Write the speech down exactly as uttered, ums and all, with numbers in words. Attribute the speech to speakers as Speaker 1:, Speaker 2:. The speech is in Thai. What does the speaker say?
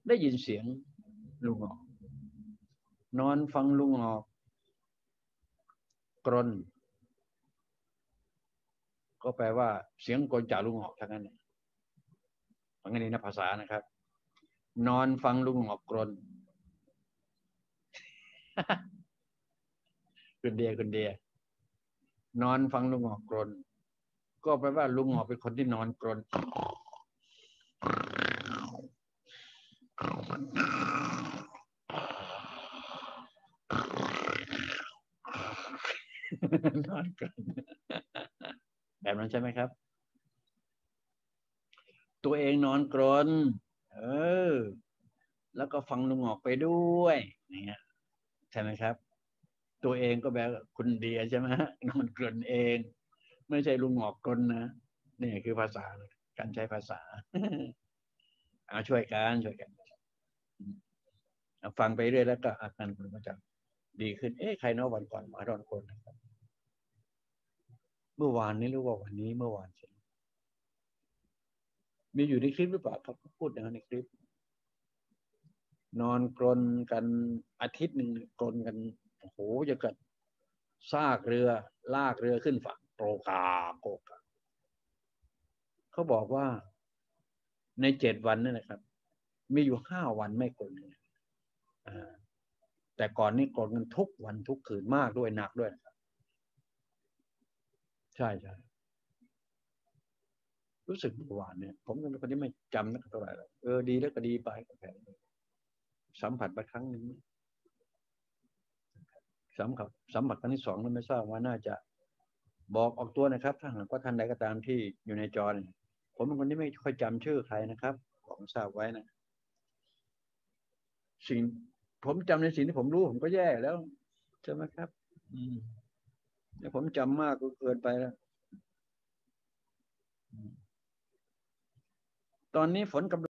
Speaker 1: ได้ยินเสียงลุงออกนอนฟังลุงออกกรนก็แปลว่าเสียงกรนจากลุงออกทั้งนั้นฟังกันในภาษานะครับนอนฟังลุงออกกรนคุณเดียคุณเดียนอนฟังลุงออกกรนก็แปลว่าลุงออกเป็นคนที่นอนกรนนอนกรนแบบนั้นใช่ไหมครับตัวเองนอนกรนเออแล้วก็ฟังลุงออกไปด้วยอย่างเงี้ยใช่ไหมครับตัวเองก็แบบคุณเดียใช่ไหมนอนกรนเองไม่ใช่ลุงออกกรนนะนี่คือภาษาการใช้ภาษาเอาช่วยกันช่วยกันฟังไปเรื่อยแล้วก็อาการคุณก็จะดีขึ้นเอ๊ะใครเนาะวันก่อนหมาดอนคนนะครับเมื่อวานนี้หรือว่าวันนี้เมื่อวานใช่มีอยู่ในคลิปหรือเปล่าครับพูดอย่างนั้นในคลิปนอนกรนกันอาทิตย์หนึ่งกรนกันโอ้โหจะเกิดซากเรือลากเรือขึ้นฝั่งโกกาโกกาเขาบอกว่าในเจ็ดวันนั่นนะครับมีอยู่ห้าวันไม่กรนอ่าแต่ก่อนนี้กรนกันทุกวันทุกคืนมากด้วยหนักด้วยนะครับใช่ใช่รู้สึกเมื่อวานเนี่ยผมเป็นคนที่ไม่จำนักเท่าไหร่เออดีแล้วก็ดีไปกับแผลสัมผัสไปครั้งหนึ่งสัมผัสสัมผัสครั้งที่สองนั้นไม่ทราบว่าน่าจะบอกออกตัวนะครับถ้าหากว่าท่านใดก็ตามที่อยู่ในจอเนี่ยผมเป็นคนที่ไม่ค่อยจำชื่อใครนะครับผมทราบไว้นะสิ่งผมจำในสิ่งที่ผมรู้ผมก็แย่แล้วใช่ไหมครับอืมแต่ผมจำมากก็เกินไปแล้วตอนนี้ฝนกำลัง